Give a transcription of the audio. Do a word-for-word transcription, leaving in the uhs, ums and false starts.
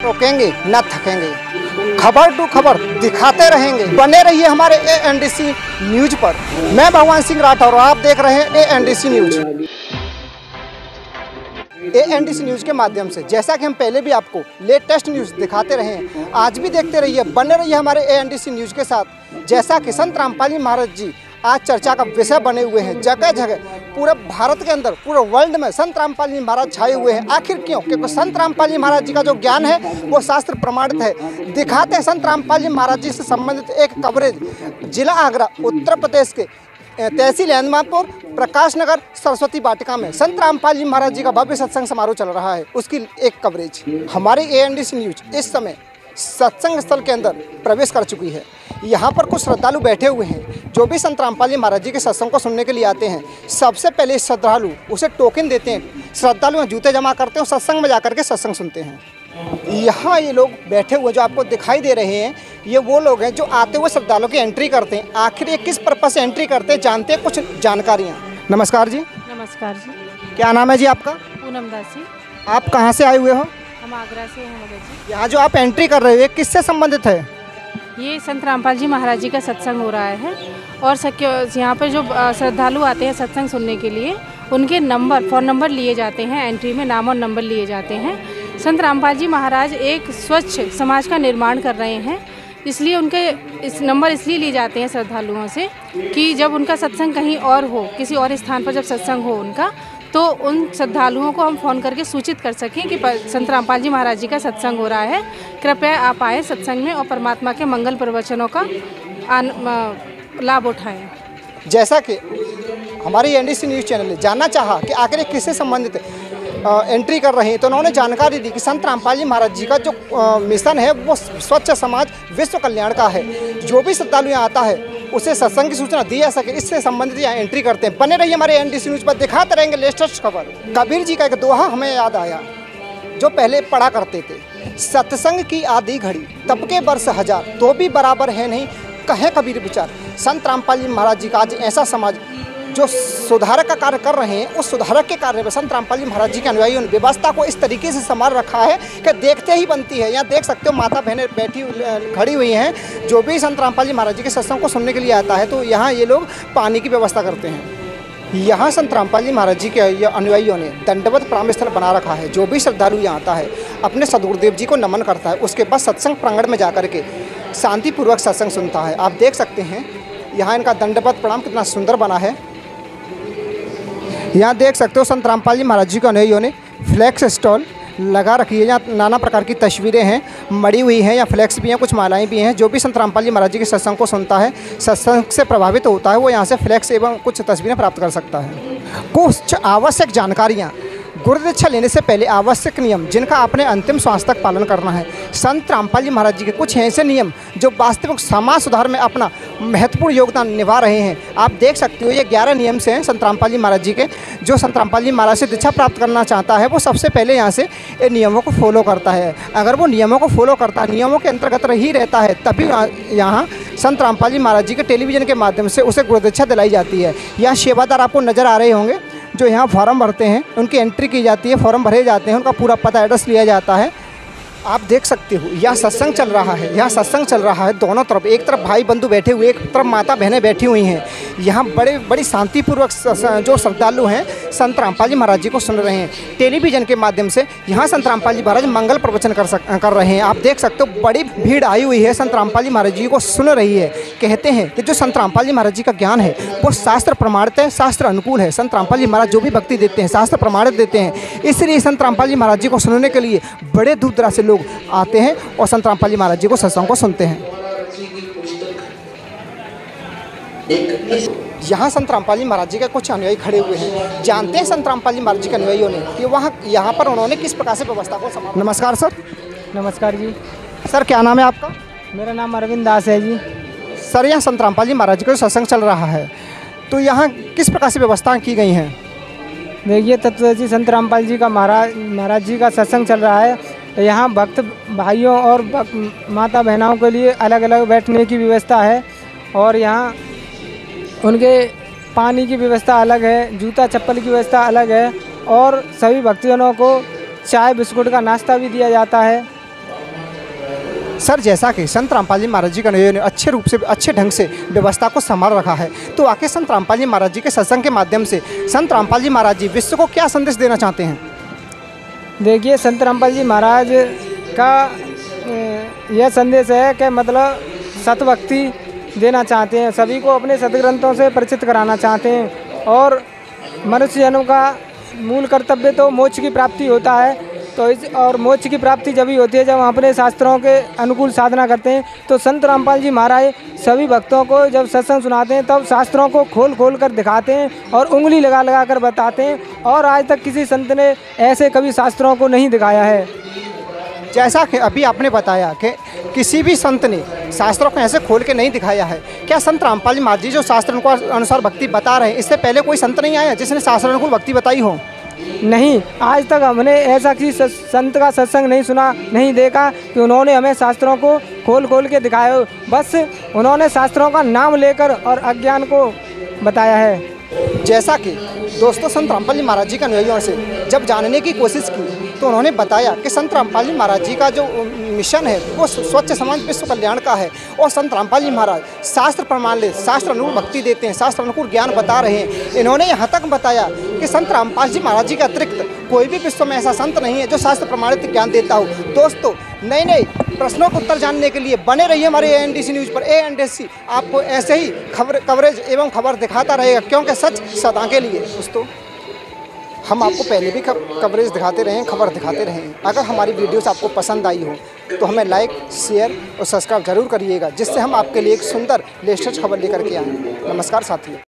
रोकेंगे न थकेंगे, खबर टू खबर दिखाते रहेंगे। बने रहिए हमारे A N D C news पर। मैं भगवान सिंह राठौर और आप देख रहे हैं A N D C news. A N D C news के माध्यम से जैसा कि हम पहले भी आपको लेटेस्ट न्यूज दिखाते रहे हैं, आज भी देखते रहिए, बने रहिए हमारे A N D C news के साथ। जैसा कि संत रामपाल जी महाराज जी आज चर्चा का विषय बने हुए हैं, जगह जगह पूरे भारत के अंदर, पूरे वर्ल्ड में संत रामपाल जी महाराज छाए हुए हैं। आखिर क्यों? क्योंकि संत रामपाल जी महाराज जी का जो ज्ञान है वो शास्त्र प्रमाणित है। दिखाते हैं संत रामपाल जी महाराज जी से संबंधित एक कवरेज। जिला आगरा, उत्तर प्रदेश के तहसील अहमदपुर, प्रकाश नगर, सरस्वती वाटिका में संत रामपाल जी महाराज जी का भव्य सत्संग समारोह चल रहा है, उसकी एक कवरेज। हमारी A N D C news इस समय सत्संग स्थल के अंदर प्रवेश कर चुकी है। यहाँ पर कुछ श्रद्धालु बैठे हुए हैं जो भी संत रामपाल जी महाराज जी के सत्संग को सुनने के लिए आते हैं। सबसे पहले श्रद्धालु उसे टोकन देते हैं, श्रद्धालु जूते जमा करते हैं और सत्संग में जाकर के सत्संग सुनते हैं। यहाँ ये लोग बैठे हुए जो आपको दिखाई दे रहे हैं, ये वो लोग हैं जो आते हुए श्रद्धालुओं की एंट्री करते हैं। आखिर ये किस पर्पज से एंट्री करते हैं, जानते हैं कुछ जानकारियाँ। नमस्कार जी। नमस्कार जी। क्या नाम है जी आपका? पूनम दासी। आप कहाँ से आए हुए हो? हम आगरा से हैं मदद जी। यहाँ जो आप एंट्री कर रहे हो ये किससे संबंधित है? ये संत रामपाल जी महाराज जी का सत्संग हो रहा है और यहाँ पर जो श्रद्धालु आते हैं सत्संग सुनने के लिए, उनके नंबर, फ़ोन नंबर लिए जाते हैं। एंट्री में नाम और नंबर लिए जाते हैं। संत रामपाल जी महाराज एक स्वच्छ समाज का निर्माण कर रहे हैं, इसलिए उनके इस नंबर इसलिए लिए जाते हैं श्रद्धालुओं से कि जब उनका सत्संग कहीं और हो, किसी और स्थान पर जब सत्संग हो उनका, तो उन श्रद्धालुओं को हम फ़ोन करके सूचित कर सकें कि संत रामपाल जी महाराज जी का सत्संग हो रहा है, कृपया आप आए सत्संग में और परमात्मा के मंगल प्रवचनों का लाभ उठाएं। जैसा कि हमारी A N D C news channel ने जानना चाहा कि आखिर ये किससे संबंधित एंट्री कर रहे हैं, तो उन्होंने जानकारी दी कि संत रामपाल जी महाराज जी का जो आ, मिशन है वो स्वच्छ समाज विश्व कल्याण का है। जो भी श्रद्धालु यहाँ आता है उसे सत्संग की सूचना दी जा सके, इससे संबंधित यहाँ एंट्री करते हैं। बने रहिए हमारे A N D C news पर, दिखाते रहेंगे लेटेस्ट खबर। कबीर जी का एक दोहा हमें याद आया जो पहले पढ़ा करते थे, सत्संग की आधी घड़ी तब के वर्ष हजार, तो भी बराबर है नहीं कहे कबीर विचार। संत रामपाल जी महाराज जी का आज ऐसा समाज जो सुधारक का कार्य कर रहे हैं, उस सुधारक के कार्य में संत रामपाल जी महाराज जी के अनुयायियों ने व्यवस्था को इस तरीके से संभाल रखा है कि देखते ही बनती है। यहाँ देख सकते हो माता बहनें बैठी खड़ी हुई हैं। जो भी संत रामपाल जी महाराज जी के सत्संग को सुनने के लिए आता है तो यहाँ ये लोग पानी की व्यवस्था करते हैं। यहाँ संत रामपाल जी महाराज जी के अनुयायियों ने दंडवत प्रणाम स्थल बना रखा है। जो भी श्रद्धालु यहाँ आता है अपने सदगुरुदेव जी को नमन करता है, उसके बाद सत्संग प्रांगण में जाकर के शांतिपूर्वक सत्संग सुनता है। आप देख सकते हैं यहाँ इनका दंडवत प्रणाम कितना सुंदर बना है। यहाँ देख सकते हो संत रामपाल जी महाराज जी के अनुयायियों ने फ्लैक्स स्टॉल लगा रखी है। यहाँ नाना प्रकार की तस्वीरें हैं, मड़ी हुई हैं, या फ्लैक्स भी हैं, कुछ मालाएं भी हैं। जो भी संत रामपाल जी महाराज जी के सत्संग को सुनता है, सत्संग से प्रभावित होता है, वो यहाँ से फ्लैक्स एवं कुछ तस्वीरें प्राप्त कर सकता है। कुछ आवश्यक जानकारियाँ। गुरुदीक्षा लेने से पहले आवश्यक नियम जिनका आपने अंतिम श्वास तक पालन करना है। संत रामपाल जी महाराज जी के कुछ ऐसे नियम जो वास्तविक समाज सुधार में अपना महत्वपूर्ण योगदान निभा रहे हैं। आप देख सकते हो ये ग्यारह नियम से हैं संत रामपाल जी महाराज जी के। जो संत रामपाल जी महाराज से दीक्षा प्राप्त करना चाहता है वो सबसे पहले यहाँ से इन नियमों को फॉलो करता है। अगर वो नियमों को फॉलो करता है, नियमों के अंतर्गत ही रहता है, तभी यहाँ संत रामपाल जी महाराज जी के टेलीविज़न के माध्यम से उसे गुरुदीक्षा दिलाई जाती है। यहाँ सेवादार आपको नज़र आ रहे होंगे जो यहाँ फॉर्म भरते हैं, उनकी एंट्री की जाती है, फॉर्म भरे जाते हैं, उनका पूरा पता एड्रेस लिया जाता है। आप देख सकते हो यहाँ सत्संग चल रहा है, यहाँ सत्संग चल रहा है दोनों तरफ। एक तरफ भाई बंधु बैठे हुए, एक तरफ माता बहनें बैठी हुई हैं। यहाँ बड़े बड़ी शांतिपूर्वक जो श्रद्धालु हैं संत रामपाल जी महाराज जी को सुन रहे हैं। टेलीविज़न के माध्यम से यहाँ संत रामपाल जी महाराज मंगल प्रवचन कर सक कर रहे हैं। आप देख सकते हो बड़ी भीड़ आई हुई है, संत रामपाल जी महाराज जी को सुन रही है। कहते हैं कि जो संत रामपाल जी महाराज जी का ज्ञान है वो शास्त्र प्रमाणित है, शास्त्र अनुकूल है। संत रामपाल जी महाराज जो भी भक्ति देते हैं शास्त्र प्रमाणित देते हैं, इसलिए संत रामपाल जी महाराज जी को सुनने के लिए बड़े दूर दराज से लोग आते हैं और संत रामपाल जी महाराज जी को सत्संग को सुनते हैं। यहाँ संत रामपाल जी महाराज जी के कुछ अनुयायी खड़े हुए हैं। जानते हैं संत रामपाल जी महाराज जी के अनुयायियों ने कि वहाँ यहाँ पर उन्होंने किस प्रकार से व्यवस्था को संभाला। नमस्कार सर। नमस्कार जी। सर क्या नाम है आपका? मेरा नाम अरविंद दास है जी। सर यहाँ संत रामपाल जी महाराज जी का सत्संग चल रहा है, तो यहाँ किस प्रकार से व्यवस्थाएं की गई हैं? देखिए तत्वदर्शी संत रामपाल जी का महाराज महाराज जी का सत्संग चल रहा है। यहाँ भक्त भाइयों और माता बहनों के लिए अलग अलग बैठने की व्यवस्था है और यहाँ उनके पानी की व्यवस्था अलग है, जूता चप्पल की व्यवस्था अलग है और सभी भक्तजनों को चाय बिस्कुट का नाश्ता भी दिया जाता है। सर, जैसा कि संत रामपाल जी महाराज जी का ने अच्छे रूप से अच्छे ढंग से व्यवस्था को संभाल रखा है, तो आखिर संत रामपाल जी महाराज जी के सत्संग के माध्यम से संत रामपाल जी महाराज जी विश्व को क्या संदेश देना चाहते हैं? देखिए, संत रामपाल जी महाराज का यह संदेश है कि मतलब सतभक्ति देना चाहते हैं, सभी को अपने सदग्रंथों से परिचित कराना चाहते हैं। और मनुष्य जन्म का मूल कर्तव्य तो मोक्ष की प्राप्ति होता है, तो इस और मोक्ष की प्राप्ति जब ही होती है जब हम अपने शास्त्रों के अनुकूल साधना करते हैं। तो संत रामपाल जी महाराज सभी भक्तों को जब सत्संग सुनाते हैं तब शास्त्रों को खोल खोल कर दिखाते हैं और उंगली लगा लगा कर बताते हैं, और आज तक किसी संत ने ऐसे कभी शास्त्रों को नहीं दिखाया है। जैसा कि अभी आपने बताया कि किसी भी संत ने शास्त्रों को ऐसे खोल के नहीं दिखाया है, क्या संत रामपाल जी महाराज जी जो शास्त्र अनुसार भक्ति बता रहे हैं, इससे पहले कोई संत नहीं आया जिसने शास्त्र अनुकूल भक्ति बताई हो? नहीं, आज तक हमने ऐसा किसी संत का सत्संग नहीं सुना, नहीं देखा कि उन्होंने हमें शास्त्रों को खोल खोल के दिखाया हो। बस उन्होंने शास्त्रों का नाम लेकर और अज्ञान को बताया है। जैसा कि दोस्तों संत रामपाल जी महाराज जी के अनुयायियों से जब जानने की कोशिश की तो उन्होंने बताया कि संत रामपाल जी महाराज जी का जो मिशन है वो स्वच्छ समाज विश्व कल्याण का है, और संत रामपाल जी महाराज शास्त्र प्रमाण ले शास्त्र अनुकूल भक्ति देते हैं, शास्त्र अनुकूल ज्ञान बता रहे हैं। इन्होंने यहाँ तक बताया कि संत रामपाल जी महाराज जी के अतिरिक्त कोई भी विश्व में ऐसा संत नहीं है जो शास्त्र प्रमाणित ज्ञान देता हो। दोस्तों, नए नए प्रश्नों का उत्तर जानने के लिए बने रहिए हमारे A N D C news पर। ए एन डी सी आपको ऐसे ही खबर कवरेज एवं खबर दिखाता रहेगा, क्योंकि सच सदा के लिए। दोस्तों, हम आपको पहले भी कवरेज दिखाते रहे हैं, खबर दिखाते रहे हैं। अगर हमारी वीडियोस आपको पसंद आई हो तो हमें लाइक, शेयर और सब्सक्राइब जरूर करिएगा, जिससे हम आपके लिए एक सुंदर लेटेस्ट खबर लेकर के आएँ। नमस्कार साथियों।